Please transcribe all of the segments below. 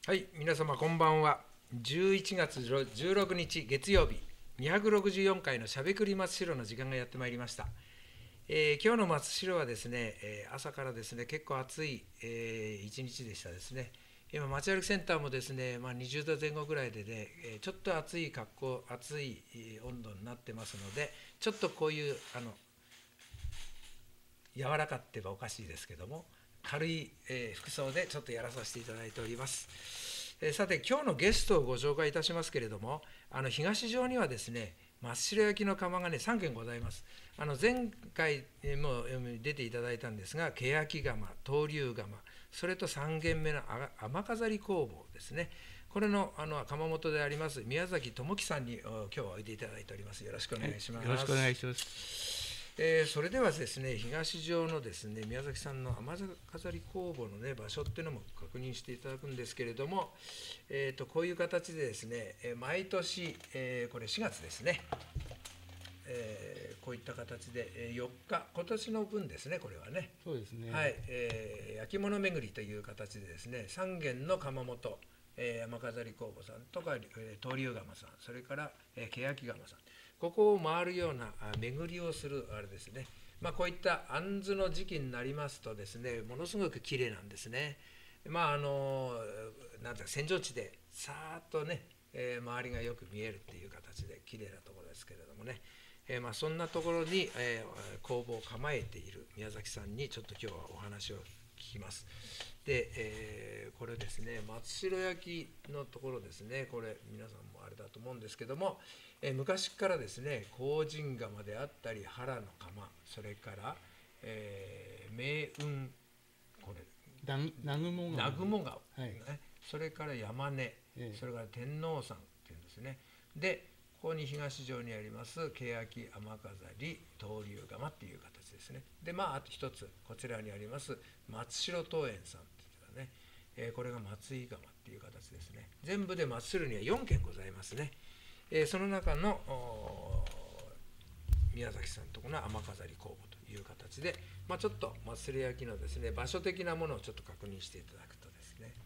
はい、皆様こんばんは。11月16日月曜日、264回のしゃべくり松代の時間がやってまいりました。今日の松代はですね、朝からですね、結構暑い、一日でしたですね。今、街歩きセンターもですね、20度前後ぐらいでね、ちょっと暑い暑い温度になってますので、ちょっとこういう柔らかって言えばおかしいですけども、軽い、服装でちょっとやらさせていただいております。さて、今日のゲストをご紹介いたしますけれども、東条にはですね、真っ白焼きの窯がね、3軒ございます。前回も出ていただいたんですが、けやき窯、東龍窯、それと3軒目の雨飾り工房ですね。これの窯元であります宮崎智樹さんに今日はおいでいただいております。よろしくお願いします。 よろしくお願いします。 それではですね、東条のですね、宮崎さんの雨飾り工房のね、場所っていうのも確認していただくんですけれども、こういう形でですね、毎年、これ4月ですね、こういった形で4日、今年の分ですね、これはね。 そうですね。 はい、焼き物巡りという形でですね、3軒の窯元、雨飾り工房さんとか、東龍窯さん、それから、けやき窯さん、ここを回るような巡りをするあれですね。こういった杏の時期になりますとですね、ものすごく綺麗なんですね。なんていうか、扇状地でさーっとね、周りがよく見えるっていう形で綺麗なところですけれどもね。そんなところに、工房を構えている宮崎さんにちょっと今日はお話を聞きます。で、これですね、松代焼きのところですね、これ皆さんもあれだと思うんですけども、昔からですね、香神窯であったり、原の窯、それから、命運、これ、 南雲川、 南雲川、 はい、 それから山根、それから天王山っていうんですね。で、ここに東条にあります欅雨飾り東龍窯っていう形ですね。で、あと一つこちらにあります松代桃園さんっていうのね、これが松井窯っていう形ですね。全部で松代には4軒ございますね。その中の宮崎さんとこの雨飾り工房という形で、ちょっと松代焼きのですね、場所的なものをちょっと確認していただくとですね、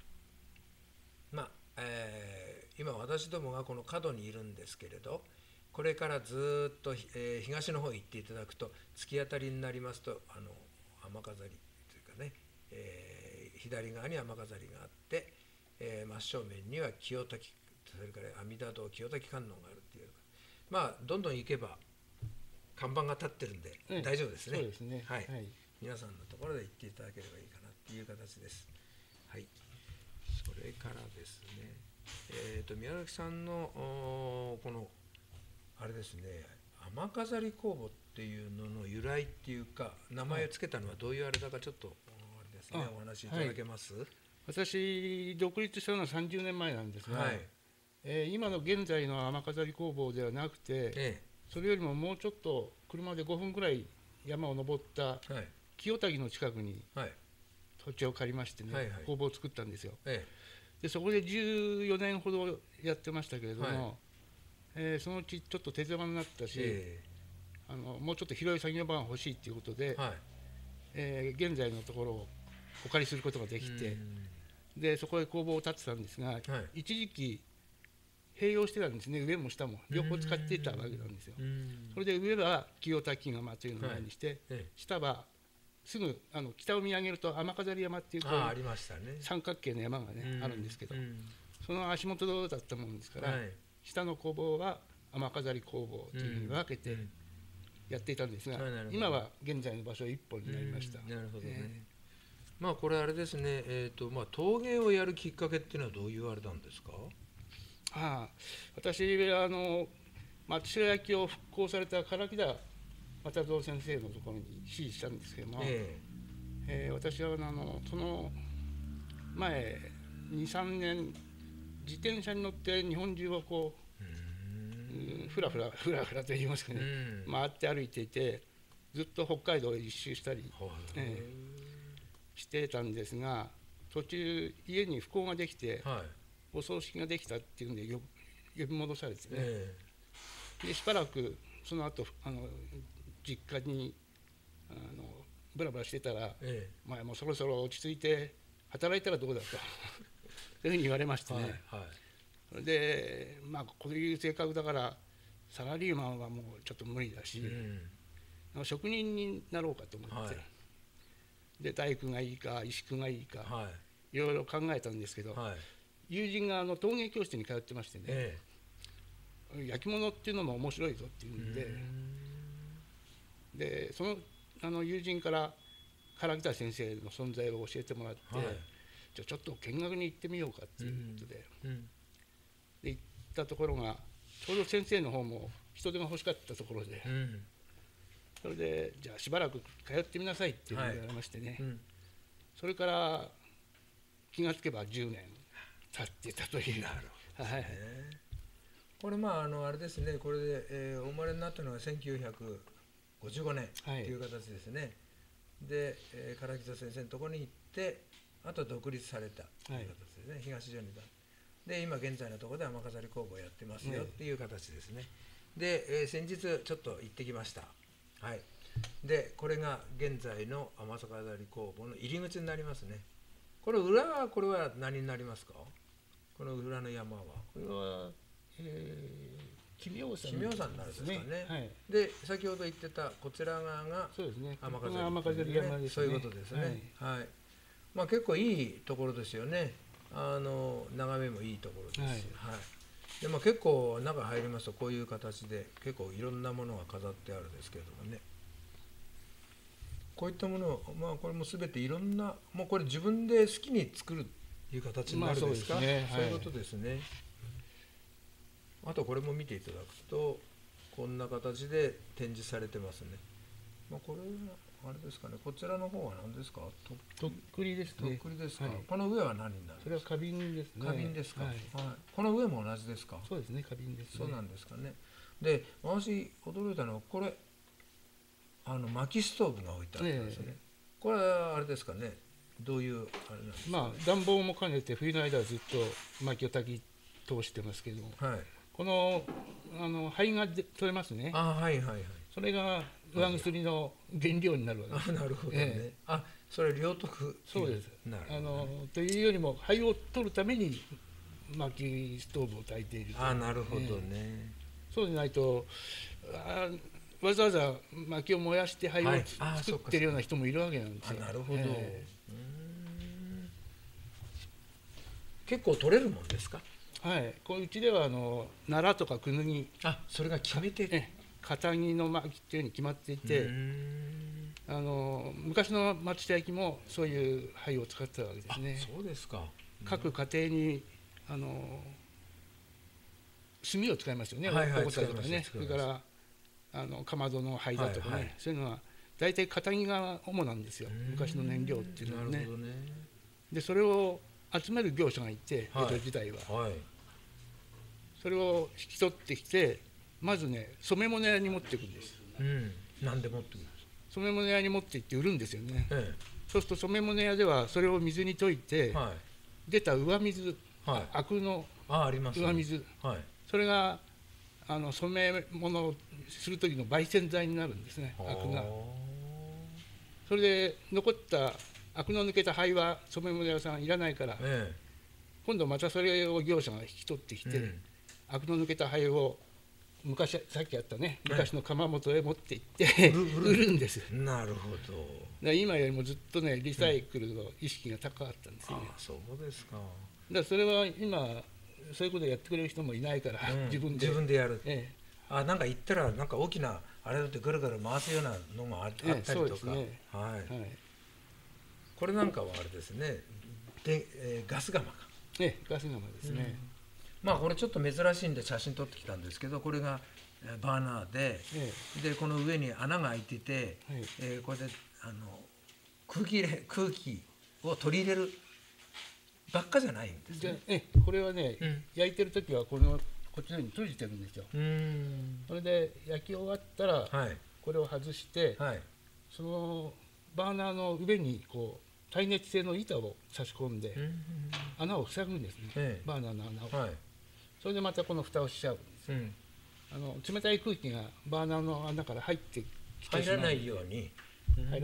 今私どもがこの角にいるんですけれど、これからずっと、東の方へ行っていただくと突き当たりになりますと雨飾りというかね、左側に雨飾りがあって、真正面には清滝、それから阿弥陀堂清滝観音があるっていう、どんどん行けば看板が立ってるんで大丈夫ですね。 そうですね。 はい、皆さんのところで行っていただければいいかなっていう形です。はい。それからですね、宮崎さんのこのあれですね、雨飾り工房っていうのの由来っていうか、名前を付けたのはどういうあれだかちょっとあれですね、お話しいただけます？ 私独立したのは30年前なんですが、今の現在の雨飾り工房ではなくて、それよりももうちょっと車で5分くらい山を登った清滝の近くに土地を借りましてね、工房を作ったんですよ。でそこで14年ほどやってましたけれども、そのうちちょっと手狭になったし、もうちょっと広い作業場が欲しいということで、現在のところをお借りすることができて、でそこへ工房を建てたんですが、一時期併用してたんですね。上も下も両方使っていたわけなんですよ。それで上は清滝窯というのを前にして、下はすぐ北を見上げると雨飾り山っていう三角形の山がねあるんですけど、その足元だったもんですから、下の工房は雨飾り工房というふうに分けてやっていたんですが、今は現在の場所一本になりました。 なるほどね。これあれですね、陶芸をやるきっかけっていうのはどういうあれなんですか？ 私は松代焼きを復興された唐木田又蔵先生のところに指示したんですけども、私はその前2、3年自転車に乗って日本中をこうふらふらと言いますかね、回って歩いていて、ずっと北海道を一周したり、してたんですが、途中家に不幸ができて、お葬式ができたっていうんで呼び戻されてね、でしばらくその後実家にブラブラしてたら、もうそろそろ落ち着いて働いたらどうだとそういうふうに言われましてね、 はいはい、 でまあこういう性格だからサラリーマンはもうちょっと無理だし、職人になろうかと思って、はい、で大工がいいか石工がいいか、はい、いろいろ考えたんですけど、はい、友人が陶芸教室に通ってましてね、焼き物っていうのも面白いぞっていうんで、その友人から唐北先生の存在を教えてもらって、はい、じゃあちょっと見学に行ってみようかっていうことで、で行ったところがちょうど先生の方も人手が欲しかったところで、それでじゃあしばらく通ってみなさいって言われましてね、それから気がつけば10年経ってたという。はい、 これまああれですね、これで、お生まれになったのが1955年という形ですね。はい、で、唐北先生のところに行ってあと独立されたという形ですね、はい、東純利で今現在のところで雨飾り工房をやってますよっていう形ですね。で、先日ちょっと行ってきました。はい、でこれが現在の雨飾り工房の入り口になりますね。これ裏はこれは何になりますか？この裏の山はこれは、奇妙山になるんですかね。はい、で先ほど言ってたこちら側が雨飾り山ですね。 そういうことですね。はい、はい、まあ結構いいところですよね。眺めもいいところですし、はいはい、でまあ、結構中入りますとこういう形で結構いろんなものが飾ってあるんですけれどもね、こういったものを、まあ、これも全ていろんな、もうこれ自分で好きに作るという形になるんですか？そういうことですね。あとこれも見ていただくとこんな形で展示されてますね。まあ、これあれですかね、こちらの方は何ですか？ とっくりですね。 とっくりですか。はい、この上は何になるんですか？ それは花瓶ですね。 花瓶ですか。はいはい、この上も同じですか？ そうですね、花瓶ですね。 そうなんですかね。で、私驚いたのはこれ薪ストーブが置いてあるんですね。これはあれですかね。どういうあれなんですか、ね。 まあ暖房も兼ねて冬の間はずっと薪を炊き通してますけども、はい、この灰が取れますね。 はいはいはい。 それが上薬の原料になるわけです。 なるほどね。それ両得。 そうです。 なるほどね。 というよりも灰を取るために薪ストーブを焚いている。 なるほどね。 そうでないとわざわざ薪を燃やして灰を作ってるような人もいるわけなんですよ。 なるほど。結構取れるもんですか？ はい。うちでは奈良とかクヌギ、 それが決めて。 片木の薪っていうふうに決まっていて、昔の松下焼もそういう灰を使ってたわけですね。 そうですか。 各家庭に炭を使いますよね。おこたとかね。それからかまどの灰だとかね、そういうのは大体片木が主なんですよ。昔の燃料っていうのはね。でそれを集める業者がいて、江戸時代は、それを引き取ってきて。まずね、染め物屋に持っていくんです。 なんで持っていくんですか？ 染め物屋に持って行って売るんですよね。そうすると染め物屋ではそれを水に溶いて、出た上水、アクの上水、それが染め物をする時の焙煎剤になるんですね、アクが。それで残ったアクの抜けた灰は染め物屋さんいらないから、今度またそれを業者が引き取ってきて、アクの抜けた灰を昔さっきやったね、昔の窯元へ持って行って売るんです。 なるほど。 今よりもずっとねリサイクルの意識が高かったんですよね。 そうですか。 それは今そういうことやってくれる人もいないから、自分でやる。なんか言ったらなんか大きなあれだってぐるぐる回すようなのもあったりとか。これなんかはあれですね。で、ガス窯か。 ガス窯ですね。 まあこれちょっと珍しいんで写真撮ってきたんですけど、これがバーナーで、でこの上に穴が開いてて、これで空気を取り入れるばっかじゃないんですね。 これはね、焼いてる時はこっちのように閉じてるんですよ。それで焼き終わったら、これを外して、そのバーナーの上に耐熱性の板を差し込んで、穴を塞ぐんですね、バーナーの穴を。それでまたこの蓋をしちゃうんです。冷たい空気がバーナーの穴から入ってきてしまう。 入らないように。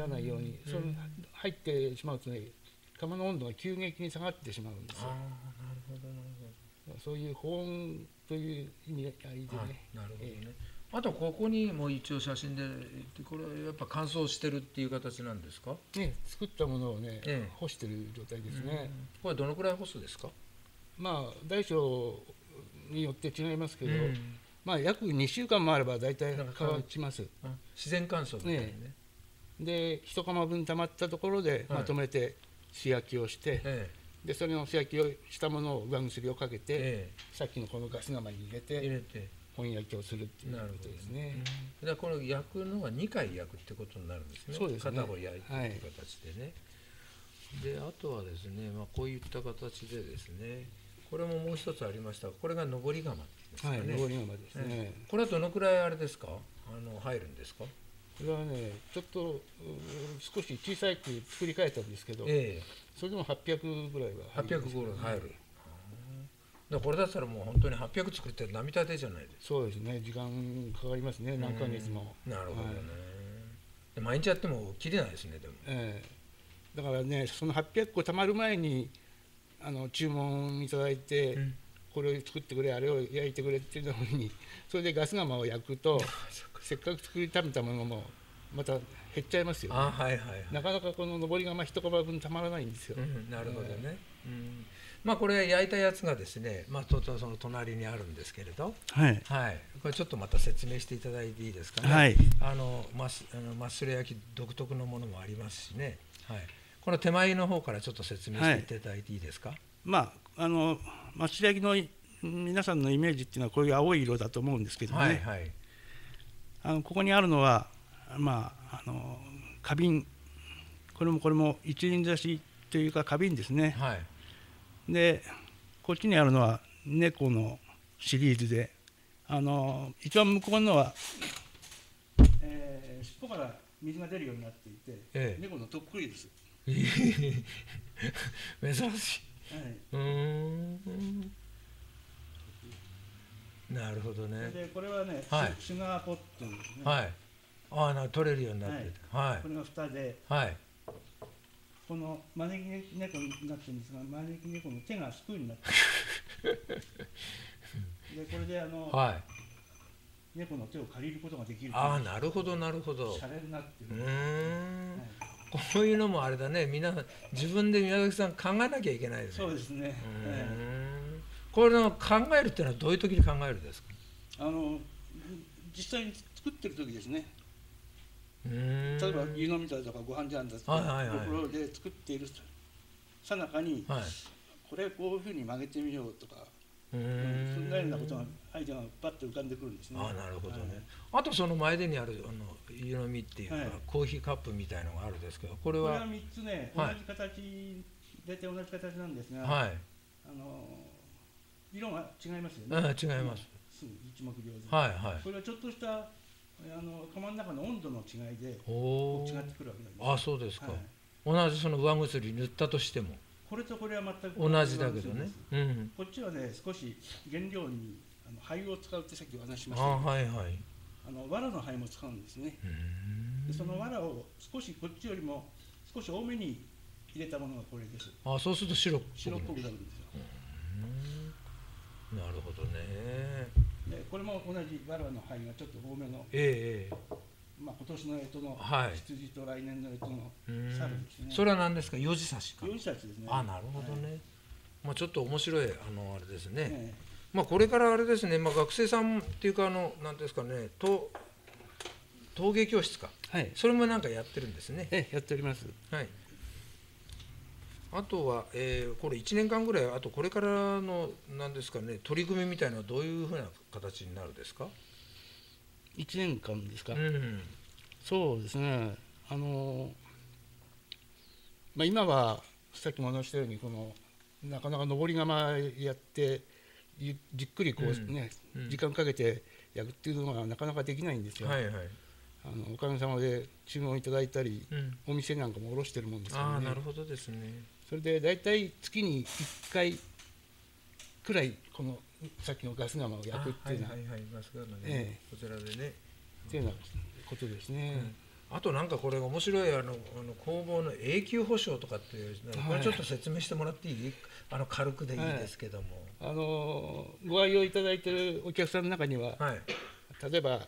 入ってしまうとね、窯の温度が急激に下がってしまうんですよ。 どなるほど。 そういう保温という意味合いでね。 なるほどね。あとここにも一応写真で、これはやっぱ乾燥してるっていう形なんですか？ ね、作ったものをね、干してる状態ですね。 これどのくらい干すですか？ まあ大小によって違いますけど、まあ約2週間もあれば大体乾きます。 自然乾燥みたいなね。 で1釜分溜まったところでまとめて素焼きをして、でそれの素焼きをしたものを上薬をかけて、さっきのこのガス窯に入れて本焼きをするっていうことですね。 だからこの焼くのは2回焼くってことになるんですね。 そうですね。 片方焼いてという形でね。であとはですね、こういった形でですね、これももう一つありましたが、これが上り窯ですかね。 上り窯ですね。 これはどのくらいあれですか？入るんですか？ これはね、ちょっと少し小さく作り変えたんですけど、それでも800ぐらいは入る。800ぐらい入る。だこれだったらもう本当に800作って並大抵じゃないですか。 そうですね、時間かかりますね、何ヶ月も。 なるほどね。毎日やっても切れないですね、でも。 だからね、その800個たまる前に注文いただいて、これを作ってくれ、あれを焼いてくれっていうのに、それでガス窯を焼くと、せっかく作りためたものもまた減っちゃいますよね。なかなかこの上り窯1釜分たまらないんですよ。 なるほどね。これ焼いたやつがですね、その隣にあるんですけれど、これちょっとまた説明していただいていいですかね。マッスル焼き独特のものもありますしね。この手前の方からちょっと説明していただいていいですか。 マッスル焼きの皆さんのイメージっていうのはこういう青い色だと思うんですけどね。ここにあるのは花瓶、これも一輪挿しというか花瓶ですね。でこっちにあるのは猫のシリーズで、一番向こうのは、尻尾から水が出るようになっていて、猫のとっくりです。 珍しい。なるほどね。 でこれはね、シュガーポットですね。 取れるようになってて、 これが蓋で、この招き猫になってるんですが、招き猫の手がスプーンになってるでこれで猫の手を借りることができる。 なるほどなるほど。 シャレになってる。 こういうのもあれだね、みんな自分で宮崎さん考えなきゃいけないですね。 そうですね。 これの考えるっていうのはどういう時に考えるんですか？ 実際に作ってる時ですね。例えば湯飲みだとかご飯茶だとかところで作っているさなかに、これこういうふうに曲げてみようとか、そんなようなことがアイデアがパッと浮かんでくるんですね。 なるほどね。あとその前でにある湯飲みっていうか、コーヒーカップみたいのがあるんですけど、これは 3つね、同じ形、大体同じ形なんですが、色が違いますよね。 違います。 一目瞭然。これはちょっとした釜の中の温度の違いで違ってくるわけなんです。 そうですか。同じその上薬塗ったとしてもこれとこれは全く同じだけどね。 こっちはね、少し原料に灰を使うってさっきお話ししましたけど、藁の灰も使うんですね。でその藁を少しこっちよりも少し多めに入れたものがこれです。 そうすると白っぽくなるんですよ。 なるほどね。 でこれも同じ藁の灰がちょっと多めの、今年の干支の羊と来年の干支の猿ですね。 それは何ですか？四字刺しか。 四字刺しですね。 なるほどね。ちょっと面白いあれですね。これからあれですね、学生さんっていうか何ですかね、陶芸教室か。それもなんかやってるんですね。 やっております。 あとは、これ1年間ぐらい、あとこれからの何ですかね、取り組みみたいなのはどういうふうな形になるんですか ？1年間ですか？そうですね。今はさっきも話したようになかなか上り窯やってじっくり時間かけて焼くっていうのがなかなかできないんですよ。おかげさまで注文いただいたり、お店なんかも卸してるもんですからね。 なるほどですね。 それで大体月に1回くらいこのさっきのガス窯を焼くっていうのは、 こちらでねっていうようなことですね。 あとなんかこれ面白い工房の永久保証とかっていう、これちょっと説明してもらっていい？軽くでいいですけども、 ご愛用いただいているお客さんの中には、例えば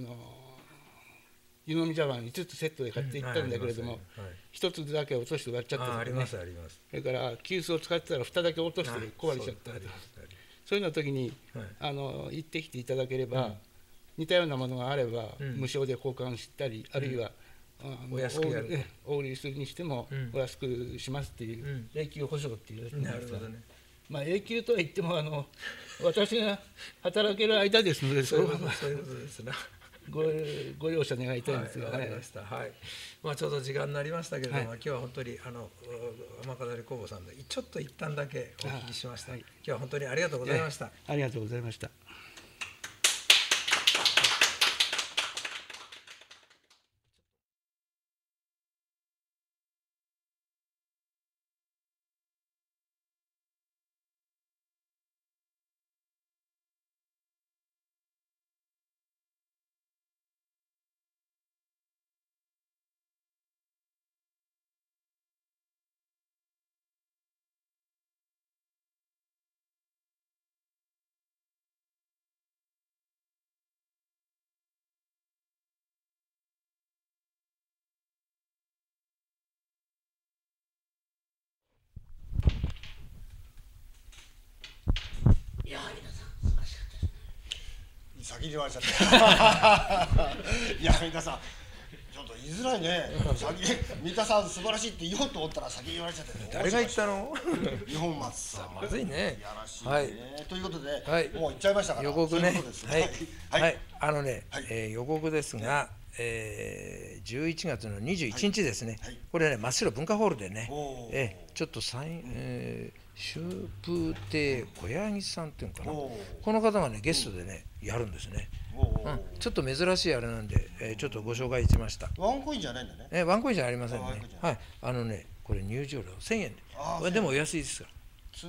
湯飲み茶碗5つセットで買っていったんだけれども、1つだけ落として割っちゃったとかね、 ありますあります。 それから急須を使ってたら蓋だけ落として壊れちゃったりとか、そういうの時に行ってきていただければ、似たようなものがあれば無償で交換したり、あるいはお売りするにしてもお安くしますっていう永久保証っていうやつなんですが、まあ永久とは言っても私が働ける間ですので、 そういうことですね。 ご容赦願いたいんですが、 はい、まあちょうど時間になりましたけれども、今日は本当に天飾り工房さんでちょっと一旦だけお聞きしました。今日は本当にありがとうございました。 ありがとうございました。 いや皆さん素晴らしかったです。 先に言われちゃったいや皆さんちょっと言いづらいね。三田さん素晴らしいって言おうと思ったら先に言われちゃって、 誰が言ったの？ 二本松さん。 まずいね。 やらしいね。ということで、もう言っちゃいましたから。 予告ね。はい。予告ですが、11月の21日ですね。これね、真っ白文化ホールでね、ちょっとシュープ亭小柳さんっていうのかな、この方がねゲストでねやるんですね。ちょっと珍しいあれなんで、ちょっとご紹介しました。 ワンコインじゃないんだね。 ワンコインじゃありませんね。はい、これ入場料1000円で、でもお安いですから。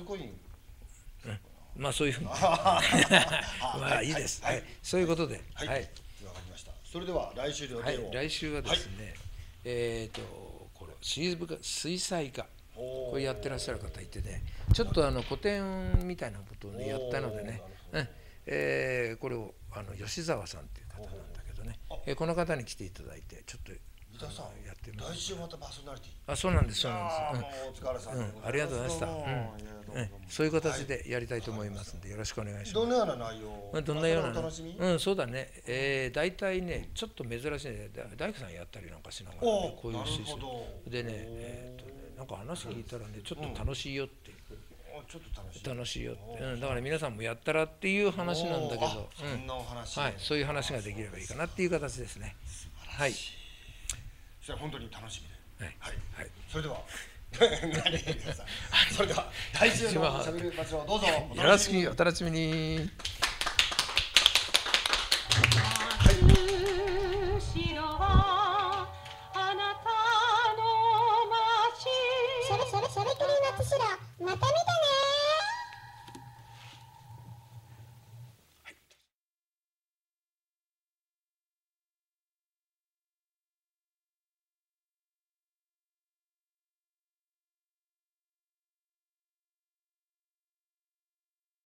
2コイン。 まあそういうふうに。まあいいです。はい、そういうことで。はい。わかりました。それでは来週のはい、来週はですね、これ水彩画。これやってらっしゃる方いてね、ちょっと個展みたいなことをねやったのでね、これを吉沢さんっていう方なんだけどね、この方に来ていただいてちょっとやってみます。 来週またパーソナリティ。 あ、そうなんです、そうなんです。 お疲れさん。 ありがとうございました。そういう形でやりたいと思いますのでよろしくお願いします。 どのような内容？ どんなような？そうだね。大体ねちょっと珍しいね。大工さんやったりなんかしながらこういうシステムでね。なんか話聞いたらねちょっと楽しいよって、楽しいよって、だから皆さんもやったらっていう話なんだけど、はい、そういう話ができればいいかなっていう形ですね。はい。 それは本当に楽しみで。 はいはい。 それではそれでは来週のしゃべる場所をどうぞよろしくお楽しみに。 それ